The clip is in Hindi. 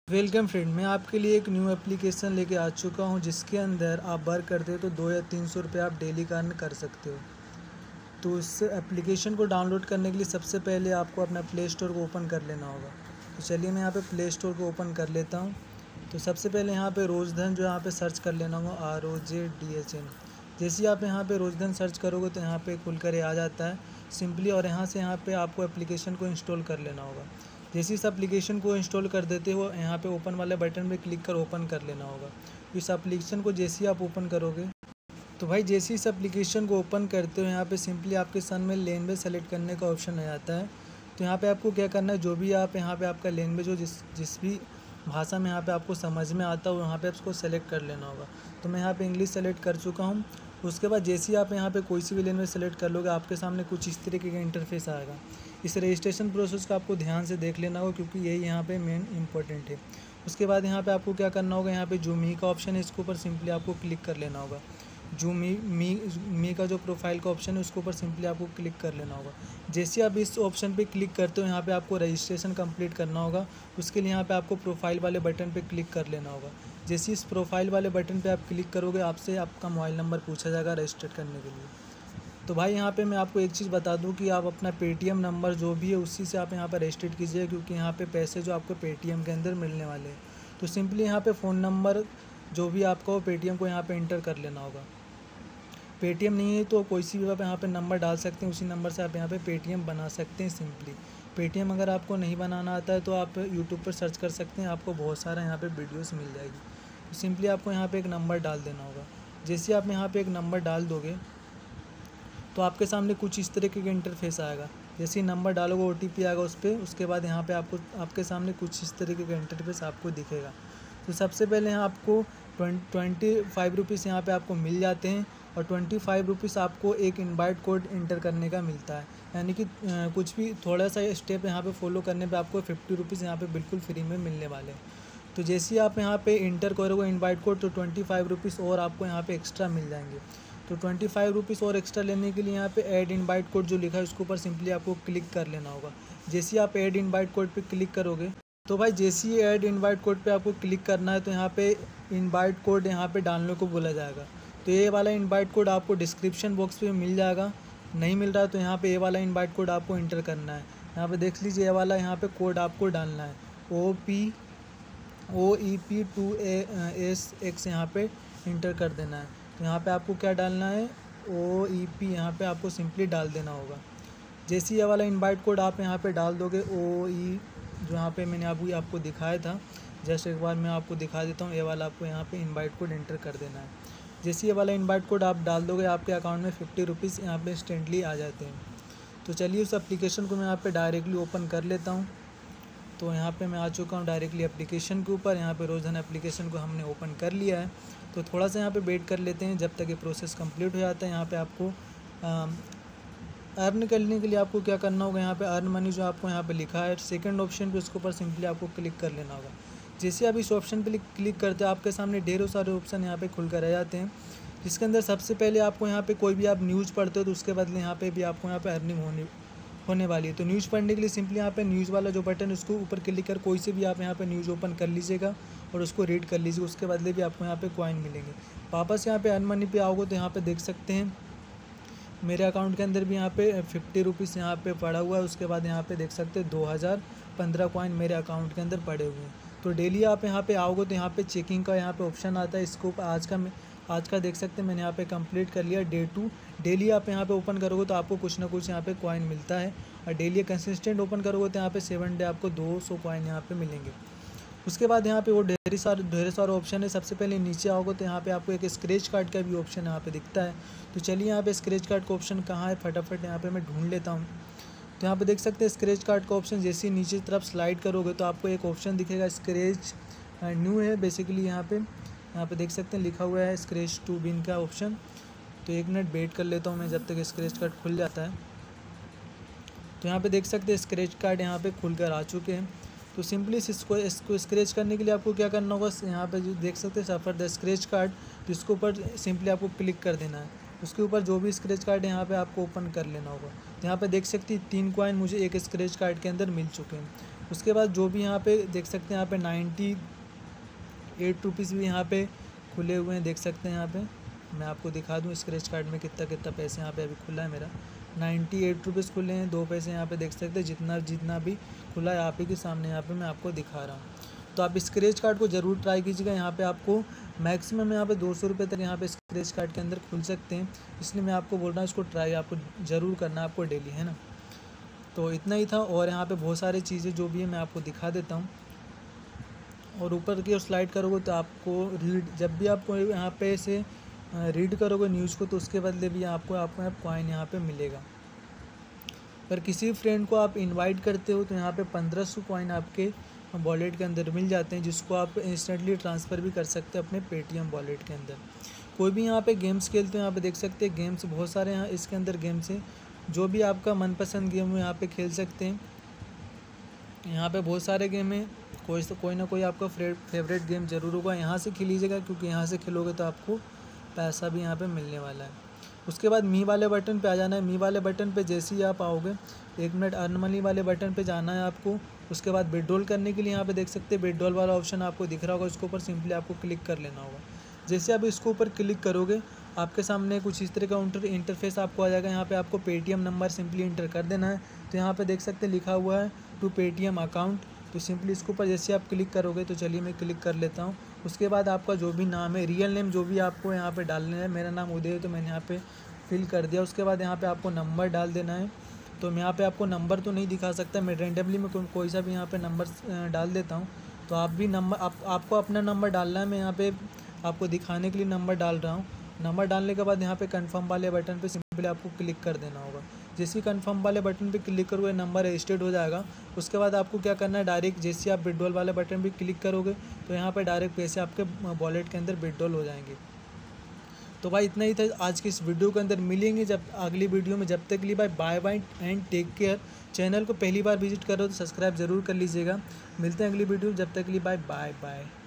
वेलकम फ्रेंड, मैं आपके लिए एक न्यू एप्लीकेशन लेके आ चुका हूं जिसके अंदर आप वर्क करते हो तो 2 या 300 रुपये आप डेली का अर्न कर सकते हो। तो इस एप्लीकेशन को डाउनलोड करने के लिए सबसे पहले आपको अपना प्ले स्टोर को ओपन कर लेना होगा। तो चलिए मैं यहाँ पे प्ले स्टोर को ओपन कर लेता हूँ। तो सबसे पहले यहाँ पे रोजधन जो यहाँ पे सर्च कर लेना होगा, ROJDHN। जैसे ही आप यहाँ पे रोजधन सर्च करोगे तो यहाँ पे खुल कर आ जाता है सिंपली, और यहाँ से यहाँ पे आपको एप्लीकेशन को इंस्टॉल कर लेना होगा। जैसे इस एप्लीकेशन को इंस्टॉल कर देते हो यहाँ पे ओपन वाले बटन पे क्लिक कर ओपन कर लेना होगा। इस एप्लीकेशन को जैसे ही आप ओपन करोगे तो भाई जैसे इस एप्लीकेशन को ओपन करते हो यहाँ पे सिंपली आपके सामने लैंग्वेज सेलेक्ट करने का ऑप्शन आ जाता है। तो यहाँ पे आपको क्या करना है, जो भी आप यहाँ पे आपका लैंग्वेज हो, जिस भी भाषा में यहाँ पे आपको समझ में आता हो यहाँ पे उसको सेलेक्ट कर लेना होगा। तो मैं यहाँ पे इंग्लिश सेलेक्ट कर चुका हूँ। उसके बाद जैसे ही आप यहाँ पे कोई सी भी लैंग्वेज सेलेक्ट कर लोगे आपके सामने कुछ इस तरीके का इंटरफेस आएगा। इस रजिस्ट्रेशन प्रोसेस को आपको ध्यान से देख लेना होगा क्योंकि यही यहाँ पे मेन इंपॉर्टेंट है। उसके बाद यहाँ पे आपको क्या करना होगा, यहाँ पे जो मी का ऑप्शन है इसके ऊपर सिंपली आपको क्लिक कर लेना होगा। जो मी का जो प्रोफाइल का ऑप्शन है उसके ऊपर सिंपली आपको क्लिक कर लेना होगा। जैसे आप इस ऑप्शन पे क्लिक करते हो यहाँ पे आपको रजिस्ट्रेशन कंप्लीट करना होगा। उसके लिए यहाँ पे आपको प्रोफाइल वाले बटन पे क्लिक कर लेना होगा। जैसे इस प्रोफाइल वाले बटन पे आप क्लिक करोगे आपसे आपका मोबाइल नंबर पूछा जाएगा रजिस्टर करने के लिए। तो भाई यहाँ पे मैं आपको एक चीज़ बता दूँ कि आप अपना पेटीएम नंबर जो भी है उसी से आप यहाँ पर रजिस्टर कीजिए, क्योंकि यहाँ पे पैसे जो आपको पेटीएम के अंदर मिलने वाले हैं। तो सिंपली यहाँ पे फ़ोन नंबर जो भी आपका हो पेटीएम को यहाँ पे इंटर कर लेना होगा। पेटीएम नहीं है तो कोई सी भी आप यहाँ पे नंबर डाल सकते हैं, उसी नंबर से आप यहाँ पे पेटीएम बना सकते हैं सिंपली। पेटीएम अगर आपको नहीं बनाना आता है तो आप यूट्यूब पर सर्च कर सकते हैं, आपको बहुत सारा यहाँ पे वीडियोस मिल जाएगी। तो सिंपली आपको यहाँ पे एक नंबर डाल देना होगा। जैसे आप यहाँ पे एक नंबर डाल दोगे तो आपके सामने कुछ इस तरीके का इंटरफेस आएगा। जैसे ही नंबर डालोगे OTP आएगा उस पर, उसके बाद यहाँ पे आपके सामने कुछ इस तरीके का इंटरफेस आपको दिखेगा। तो सबसे पहले यहाँ आपको 25 रुपीज़ यहाँ पर आपको मिल जाते हैं, और 25 रुपीज़ आपको एक इनवाइट कोड इंटर करने का मिलता है। यानी कि कुछ भी थोड़ा सा स्टेप यहाँ पे फॉलो करने पे आपको 50 रुपीज़ यहाँ पे बिल्कुल फ्री में मिलने वाले हैं। तो जैसे ही आप यहाँ पे इंटर करोगे इनवाइट कोड तो 25 रुपीज़ और आपको यहाँ पे एक्स्ट्रा मिल जाएंगे। तो 25 रुपीज़ और एक्स्ट्रा लेने के लिए यहाँ पे ऐड इनवाइट कोड जो लिखा है उसके ऊपर सिंपली आपको क्लिक कर लेना होगा। जैसे ही आप ऐड इनवाइट कोड पर क्लिक करोगे तो भाई जैसे ही ऐड इनवाइट कोड पे आपको क्लिक करना है तो यहाँ पे इनवाइट कोड यहाँ पे डालने को बोला जाएगा। तो ये वाला इनवाइट कोड आपको डिस्क्रिप्शन बॉक्स पे मिल जाएगा। नहीं मिल रहा है तो यहाँ पे ये वाला इनवाइट कोड आपको इंटर करना है। यहाँ पे देख लीजिए ये वाला यहाँ पे कोड आपको डालना है OEP2SX यहाँ पे इंटर कर देना है। तो यहाँ पे आपको क्या डालना है, OEP यहाँ पे आपको सिंपली डाल देना होगा। जैसे ये वाला इनवाइट कोड आप यहाँ पे डाल दोगे जो यहाँ पे मैंने आपको दिखाया था, जैसे एक बार मैं आपको दिखा देता हूँ। ये वाला आपको यहाँ पे इनवाइट कोड इंटर कर देना है। जैसे ये वाला इनवाइट कोड आप डाल दोगे आपके अकाउंट में 50 रुपीज़ यहाँ पे इंस्टेंटली आ जाते हैं। तो चलिए उस एप्लीकेशन को मैं यहाँ पे डायरेक्टली ओपन कर लेता हूँ। तो यहाँ पे मैं आ चुका हूँ डायरेक्टली एप्लीकेशन के ऊपर। यहाँ पे रोजधन एप्लीकेशन को हमने ओपन कर लिया है। तो थोड़ा सा यहाँ पे वेट कर लेते हैं जब तक ये प्रोसेस कंप्लीट हो जाता है। यहाँ पे आपको अर्न करने के लिए आपको क्या करना होगा, यहाँ पे अर्न मनी जो आपको यहाँ पे लिखा है सेकंड ऑप्शन पे, उसके ऊपर सिंपली आपको क्लिक कर लेना होगा। जैसे आप इस ऑप्शन पे क्लिक करते हैं आपके सामने ढेरों सारे ऑप्शन यहाँ पे खुल कर आ जाते हैं, जिसके अंदर सबसे पहले आपको यहाँ पे कोई भी आप न्यूज़ पढ़ते हो तो उसके बदले यहाँ पे भी आपको यहाँ पे अर्निंग होने वाली है। तो न्यूज़ पढ़ने के लिए सिंपली यहाँ पे न्यूज़ वाला जो बटन है उसको ऊपर क्लिक कर कोई से भी आप यहाँ पे न्यूज़ ओपन कर लीजिएगा और उसको रीड कर लीजिए। उसके बदले भी आपको यहाँ पे कॉइन मिलेंगे। वापस यहाँ पे अर्न मनी पे आओगे तो यहाँ पे देख सकते हैं मेरे अकाउंट के अंदर भी यहाँ पे 50 रुपीज़ यहाँ पे पड़ा हुआ है। उसके बाद यहाँ पे देख सकते हैं 2015 कॉइन मेरे अकाउंट के अंदर पड़े हुए हैं। तो डेली आप यहाँ पे आओगे तो यहाँ पे चेकिंग का यहाँ पे ऑप्शन आता है। इसको आज का देख सकते हैं मैंने यहाँ पे कंप्लीट कर लिया डे 2। डेली आप यहाँ पे ओपन करोगे तो आपको कुछ ना कुछ यहाँ पे कॉइन मिलता है, और डेली कंसिस्टेंट ओपन करोगे तो यहाँ पे 7 डे आपको 200 कॉइन यहाँ पे मिलेंगे। उसके बाद यहाँ पे वो ढेर सारे ऑप्शन है। सबसे पहले नीचे आओगे तो यहाँ पे आपको एक स्क्रैच कार्ड का भी ऑप्शन यहाँ पे दिखता है। तो चलिए यहाँ पे स्क्रैच कार्ड का ऑप्शन कहाँ है फटाफट यहाँ पे मैं ढूंढ लेता हूँ। तो यहाँ पे देख सकते हैं स्क्रैच कार्ड का ऑप्शन। जैसे ही नीचे तरफ स्लाइड करोगे तो आपको एक ऑप्शन दिखेगा स्क्रैच न्यू है बेसिकली। यहाँ पे देख सकते हैं लिखा हुआ है स्क्रैच टू विन का ऑप्शन। तो 1 मिनट वेट कर लेता हूँ मैं जब तक स्क्रैच कार्ड खुल जाता है। तो यहाँ पे देख सकते हैं स्क्रैच कार्ड यहाँ पे खुल कर आ चुके हैं। तो सिंपली इसको स्क्रैच करने के लिए आपको क्या करना होगा, यहाँ पे जो देख सकते हैं सफ़र द स्क्रैच कार्ड, तो इसके ऊपर सिंपली आपको क्लिक कर देना है। उसके ऊपर जो भी स्क्रैच कार्ड है यहाँ पे आपको ओपन कर लेना होगा। तो यहाँ पे देख सकते हैं 3 कॉइन मुझे एक स्क्रैच कार्ड के अंदर मिल चुके हैं। उसके बाद जो भी यहाँ पे देख सकते हैं, यहाँ पे 98 रुपीज़ भी यहाँ पे खुले हुए हैं, देख सकते हैं। यहाँ पे मैं आपको दिखा दूँ स्क्रैच कार्ड में कितना कितना पैसे यहाँ पे अभी खुला है मेरा। 98 रुपीज़ खुले हैं, 2 पैसे यहाँ पे देख सकते हैं। जितना भी खुला है आप ही के सामने यहाँ पे मैं आपको दिखा रहा हूँ। तो आप स्क्रैच कार्ड को ज़रूर ट्राई कीजिएगा। यहाँ पे आपको मैक्सिमम यहाँ पे 200 रुपये तक यहाँ पे स्क्रैच कार्ड के अंदर खुल सकते हैं, इसलिए मैं आपको बोल रहा हूँ इसको ट्राई आपको ज़रूर करना है, आपको डेली, है ना। तो इतना ही था, और यहाँ पे बहुत सारी चीज़ें जो भी है मैं आपको दिखा देता हूँ। और ऊपर की ओर स्लाइड करोगे तो आपको जब भी आपको यहाँ पे से रीड करोगे न्यूज़ को, तो उसके बदले भी आपको कॉइन यहाँ पे मिलेगा। अगर किसी फ्रेंड को आप इनवाइट करते हो तो यहाँ पे 1500 कॉइन आपके वॉलेट के अंदर मिल जाते हैं, जिसको आप इंस्टेंटली ट्रांसफ़र भी कर सकते हैं अपने पेटीएम वॉलेट के अंदर। कोई भी यहाँ पे गेम्स खेलते हो, यहाँ पे देख सकते हैं गेम्स बहुत सारे हैं इसके अंदर गेम्स हैं। जो भी आपका मनपसंद गेम हो यहाँ पे खेल सकते हैं। यहाँ पे बहुत सारे गेम हैं, कोई ना कोई आपका फेवरेट गेम ज़रूर होगा। यहाँ से खेलीजिएगा, क्योंकि यहाँ से खेलोगे तो आपको पैसा भी यहाँ पे मिलने वाला है। उसके बाद मी वाले बटन पे आ जाना है। मी वाले बटन पे जैसे ही आप आओगे, 1 मिनट अर्न मनी वाले बटन पे जाना है आपको। उसके बाद विड्रॉल करने के लिए यहाँ पे देख सकते हैं विड्रॉल वाला ऑप्शन आपको दिख रहा होगा, इसके ऊपर सिंपली आपको क्लिक कर लेना होगा। जैसे आप इसके ऊपर क्लिक करोगे, आपके सामने कुछ इस तरह का इंटरफेस आपको आ जाएगा। यहाँ पे आपको पेटीएम नंबर सिंपली इंटर कर देना है। तो यहाँ पे देख सकते हैं लिखा हुआ है टू पेटीएम अकाउंट, तो सिंपली इसके ऊपर जैसे आप क्लिक करोगे, तो चलिए मैं क्लिक कर लेता हूँ। उसके बाद आपका जो भी नाम है, रियल नेम जो भी आपको यहाँ पे डालना है, मेरा नाम उदय है तो मैंने यहाँ पे फिल कर दिया। उसके बाद यहाँ पे आपको नंबर डाल देना है। तो मैं यहाँ पे आपको नंबर तो नहीं दिखा सकता, मैं रेंडमली में कोई सा भी यहाँ पे नंबर डाल देता हूँ। तो आप भी नंबर आपको अपना नंबर डालना है। मैं यहाँ पे आपको दिखाने के लिए नंबर डाल रहा हूँ। नंबर डालने के बाद यहाँ पे कंफर्म वाले बटन पे सिंपली आपको क्लिक कर देना होगा। जैसे ही कंफर्म वाले बटन पे क्लिक करोगे, नंबर रजिस्टर्ड हो जाएगा। उसके बाद आपको क्या करना है, डायरेक्ट जैसे आप विड्रॉल वाले बटन पे क्लिक करोगे, तो यहाँ पे डायरेक्ट पैसे आपके वॉलेट के अंदर विड्रॉल हो जाएंगे। तो भाई इतना ही था आज की इस वीडियो के अंदर। मिलेंगे जब अगली वीडियो में, जब तक के लिए भाई bye bye and take care. Channel को पहली बार विजिट करो तो सब्सक्राइब ज़रूर कर लीजिएगा। मिलते हैं अगली वीडियो, जब तक के लिए बाय बाय।